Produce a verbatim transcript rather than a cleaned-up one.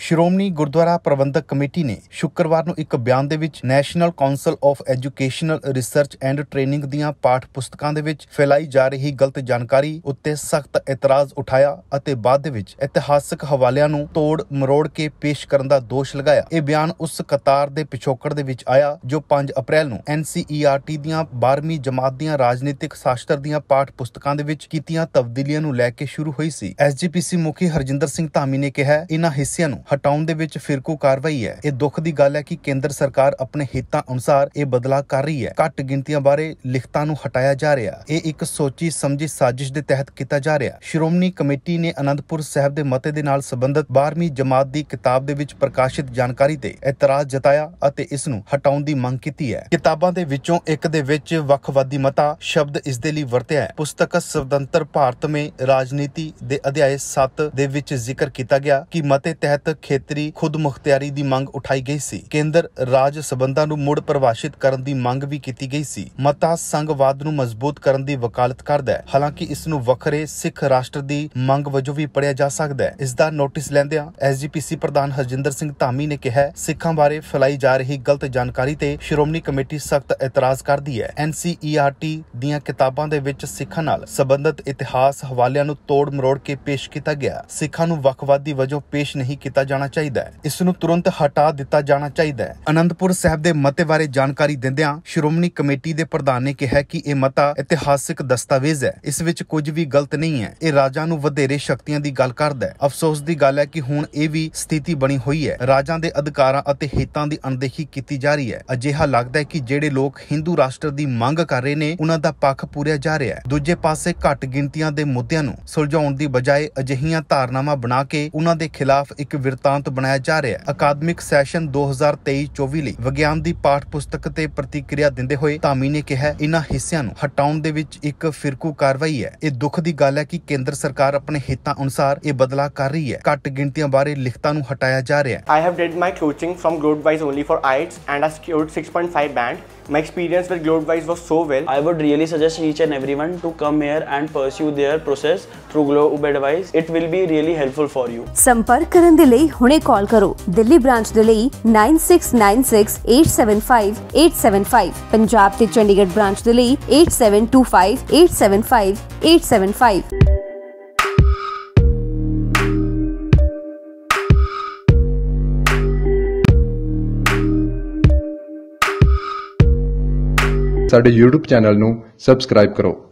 ਸ਼੍ਰੋਮਣੀ ਗੁਰਦੁਆਰਾ ਪ੍ਰਬੰਧਕ committee ਨੇ ਸ਼ੁੱਕਰਵਾਰ ਨੂੰ ਇੱਕ ਬਿਆਨ ਦੇ ਵਿੱਚ national council of educational research and training ਦੀਆਂ ਪਾਠ ਪੁਸਤਕਾਂ ਦੇ ਵਿੱਚ ਫੈਲਾਈ ਜਾ ਰਹੀ ਗਲਤ ਜਾਣਕਾਰੀ ਉੱਤੇ ਸਖਤ ਇਤਰਾਜ਼ ਉਠਾਇਆ ਅਤੇ ਬਾਅਦ ਦੇ ਵਿੱਚ ਇਤਿਹਾਸਕ ਹਵਾਲਿਆਂ ਨੂੰ ਤੋੜ ਮਰੋੜ ਕੇ ਪੇਸ਼ ਕਰਨ ਦਾ ਦੋਸ਼ ਲਗਾਇਆ। ਇਹ ਬਿਆਨ ਉਸ ਕਤਾਰ ਦੇ ਪਿਛੋਕੜ ਦੇ ਵਿੱਚ ਆਇਆ ਜੋ ਪੰਜ ਅਪ੍ਰੈਲ ਨੂੰ ਐਨ ਸੀ ਈ ਆਰ ਟੀ ਦੀਆਂ ਬਾਰ੍ਹਵੀਂ ਜਮਾਤ ਦੀਆਂ ਰਾਜਨੀਤਿਕ ਸ਼ਾਸਤਰ ਦੀਆਂ ਪਾਠ ਪੁਸਤਕਾਂ ਦੇ ਵਿੱਚ ਕੀਤੀਆਂ ਤਬਦੀਲੀਆਂ ਨੂੰ ਲੈ ਕੇ ਸ਼ੁਰੂ ਹੋਈ ਸੀ। ਐਸ ਜੀ ਪੀ ਸੀ ਮੁਖੀ ਹਰਜਿੰਦਰ ਸਿੰਘ ਧਾਮੀ ਨੇ ਕਿਹਾ, ਇਹਨਾਂ ਹਿੱਸਿਆਂ ਨੂੰ ਹਟਾਉਣ ਦੇ ਵਿੱਚ ਫਿਰਕੂ ਕਾਰਵਾਈ ਹੈ। ਇਹ ਦੁੱਖ ਦੀ ਗੱਲ ਹੈ ਕਿ ਕੇਂਦਰ ਸਰਕਾਰ ਆਪਣੇ ਹਿੱਤਾਂ ਅਨੁਸਾਰ ਇਹ ਬਦਲਾਅ ਕਰ ਰਹੀ ਹੈ। ਘੱਟ ਗਿਣਤੀਆਂ ਬਾਰੇ ਲਿਖਤਾਂ ਨੂੰ ਹਟਾਇਆ ਜਾ ਰਿਹਾ। ਇਹ ਇੱਕ ਸੋਚੀ ਸਮਝੀ ਸਾਜ਼ਿਸ਼ ਦੇ ਤਹਿਤ ਕੀਤਾ ਜਾ ਰਿਹਾ। ਸ਼੍ਰੋਮਣੀ ਕਮੇਟੀ ਨੇ ਅਨੰਦਪੁਰ ਸਾਹਿਬ ਦੇ ਮਤੇ ਦੇ ਨਾਲ ਸੰਬੰਧਿਤ ਬਾਰ੍ਹਵੀਂ ਜਮਾਤ ਦੀ ਕਿਤਾਬ ਦੇ ਵਿੱਚ ਪ੍ਰਕਾਸ਼ਿਤ ਜਾਣਕਾਰੀ ਤੇ ਇਤਰਾਜ਼ ਜਤਾਇਆ ਅਤੇ ਇਸ ਨੂੰ ਹਟਾਉਣ ਦੀ ਮੰਗ ਕੀਤੀ ਹੈ। ਕਿਤਾਬਾਂ ਦੇ ਵਿੱਚੋਂ ਇੱਕ ਦੇ ਵਿੱਚ ਵੱਖਵਾਦੀ ਮਤਾ ਸ਼ਬਦ ਇਸ ਦੇ ਲਈ ਵਰਤਿਆ ਹੈ। ਪੁਸਤਕ ਸੁਤੰਤਰ ਭਾਰਤ ਮੇਂ ਰਾਜਨੀਤੀ ਦੇ ਅਧਿਆਇ ਸੱਤ ਦੇ ਵਿੱਚ ਜ਼ਿਕਰ ਕੀਤਾ ਗਿਆ ਕਿ ਮਤੇ ਤਹਿਤ ਖੇਤਰੀ ਖੁਦ ਮੁਖਤਿਆਰੀ ਦੀ ਮੰਗ ਉਠਾਈ ਗਈ ਸੀ। ਕੇਂਦਰ ਰਾਜ ਸਬੰਧਾਂ ਨੂੰ ਮੁੜ ਪਰਿਭਾਸ਼ਿਤ ਕਰਨ ਦੀ ਮੰਗ ਵੀ ਕੀਤੀ ਗਈ ਸੀ। ਮਤਾ ਸੰਘਵਾਦ ਨੂੰ ਮਜ਼ਬੂਤ ਕਰਨ ਦੀ ਵਕਾਲਤ ਕਰਦਾ ਹੈ। ਹਾਲਾਂਕਿ ਇਸ ਨੂੰ ਵੱਖਰੇ ਸਿੱਖ ਰਾਸ਼ਟਰ ਦੀ ਮੰਗ ਵਜੋਂ ਵੀ ਪੜ੍ਹਿਆ ਜਾ ਸਕਦਾ ਹੈ। ਇਸ ਦਾ ਨੋਟਿਸ ਲੈਂਦਿਆਂ ਐਸ ਜੀ ਪੀ ਸੀ ਪ੍ਰਧਾਨ ਹਰਜਿੰਦਰ ਸਿੰਘ ਧਾਮੀ ਨੇ ਕਿਹਾ, ਸਿੱਖਾਂ ਬਾਰੇ ਫੈਲਾਈ ਜਾ ਰਹੀ ਗਲਤ ਜਾਣਕਾਰੀ ਤੇ ਸ਼੍ਰੋਮਣੀ ਕਮੇਟੀ ਸਖਤ ਇਤਰਾਜ਼ ਕਰਦੀ ਹੈ। ਐਨ ਸੀ ਈ ਆਰ ਟੀ ਦੀਆਂ ਕਿਤਾਬਾਂ ਦੇ ਵਿੱਚ ਸਿੱਖਾਂ ਨਾਲ ਸੰਬੰਧਿਤ ਇਤਿਹਾਸ ਹਵਾਲਿਆਂ ਨੂੰ ਤੋੜ ਮਰੋੜ ਕੇ ਪੇਸ਼ ਕੀਤਾ ਗਿਆ। ਸਿੱਖਾਂ ਨੂੰ ਵੱਖਵਾਦੀ ਵਜੋਂ ਪੇਸ਼ ਨਹੀਂ ਕੀਤਾ ਜਾਣਾ ਚਾਹੀਦਾ ਹੈ। ਇਸ ਨੂੰ ਤੁਰੰਤ ਹਟਾ ਦਿੱਤਾ ਜਾਣਾ ਚਾਹੀਦਾ ਹੈ। ਅਨੰਦਪੁਰ ਸਾਹਿਬ ਦੇ ਮਤੇ ਬਾਰੇ ਜਾਣਕਾਰੀ ਦਿੰਦਿਆਂ ਸ਼੍ਰੋਮਣੀ ਕਮੇਟੀ ਦੇ ਪ੍ਰਧਾਨ ਨੇ ਕਿਹਾ ਕਿ ਇਹ ਮਤਾ ਇਤਿਹਾਸਿਕ ਦਸਤਾਵੇਜ਼ ਹੈ। ਇਸ ਵਿੱਚ ਕੁਝ ਵੀ ਗਲਤ ਨਹੀਂ ਹੈ। ਇਹ ਰਾਜਾਂ ਨੂੰ ਵਧੇਰੇ ਸ਼ਕਤੀਆਂ ਦੀ ਗੱਲ ਕਰਦਾ ਹੈ। ਅਫਸੋਸ ਦੀ ਗੱਲ ਹੈ ਕਿ ਹੁਣ ਇਹ ਵੀ ਸਥਿਤੀ ਬਣੀ ਹੋਈ ਹੈ। ਰਾਜਾਂ ਦੇ ਅਧਿਕਾਰਾਂ ਅਤੇ ਹਿੱਤਾਂ ਦੀ ਅਣਦੇਖੀ ਕੀਤੀ ਜਾ ਰਹੀ ਹੈ। ਅਜਿਹਾ ਲੱਗਦਾ ਹੈ ਕਿ ਜਿਹੜੇ ਲੋਕ ਹਿੰਦੂ ਰਾਸ਼ਟਰ ਦੀ ਮੰਗ ਕਰ ਰਹੇ ਨੇ ਉਹਨਾਂ ਦਾ ਪੱਖ ਪੂਰਿਆ ਜਾ ਰਿਹਾ ਹੈ। ਦੂਜੇ ਪਾਸੇ ਘੱਟ ਗਿਣਤੀਆਂ ਦੇ ਮੁੱਦਿਆਂ ਨੂੰ ਸੁਲਝਾਉਣ ਦੀ ਬਜਾਏ ਅਜਿਹੀਆਂ ਧਾਰਨਾਵਾਂ ਬਣਾ ਕੇ ਉਹਨਾਂ ਦੇ ਖਿਲਾਫ ਇੱਕ ਵਿਰਤਾਂਤ ਬਣਾਇਆ ਜਾ ਰਿਹਾ ਹੈ। ਅਕਾਦਮਿਕ ਸੈਸ਼ਨ ਦੋ ਹਜ਼ਾਰ ਤੇਈ ਚੌਵੀ ਲਈ ਵਿਗਿਆਨ ਦੀ ਪਾਠ ਪੁਸਤਕ ਤੇ ਪ੍ਰਤੀਕਿਰਿਆ ਦਿੰਦੇ ਹੋਏ ਧਾਮੀ ਨੇ ਕਿਹਾ, ਇਹਨਾਂ ਹਿੱਸਿਆਂ ਨੂੰ ਹਟਾਉਣ ਦੇ ਵਿੱਚ ਇੱਕ ਫਿਰਕੂ ਕਾਰਵਾਈ ਹੈ। ਇਹ ਦੁੱਖ ਦੀ ਗੱਲ ਹੈ ਕਿ ਕੇਂਦਰ ਸਰਕਾਰ ਆਪਣੇ ਹਿੱਤਾਂ ਅਨੁਸਾਰ ਇਹ ਬਦਲਾਅ ਕਰ ਰਹੀ ਹੈ। ਘੱਟ ਗਿਣਤੀਆਂ ਬਾਰੇ ਲਿਖਤਾਂ ਨੂੰ ਹਟਾਇਆ ਜਾ ਰਿਹਾ ਹੈ। I have did my coaching from Globewise only for I E L T S and I scored six point five band. My experience with Globewise was so well. I would really suggest each and everyone to come here and pursue their process through Globewise. It will be really helpful for you. ਸੰਪਰਕ ਕਰਨ ਦੇ ਲਈ ਹੁਣੇ ਕਾਲ ਕਰੋ। Delhi branch ਦੇ ਲਈ nine six nine six eight seven five eight seven five, Punjab ਤੇ Chandigarh branch ਦੇ ਲਈ eight seven two five eight seven five eight seven five। ਸਾਡੇ YouTube ਚੈਨਲ ਨੂੰ ਸਬਸਕ੍ਰਾਈਬ ਕਰੋ।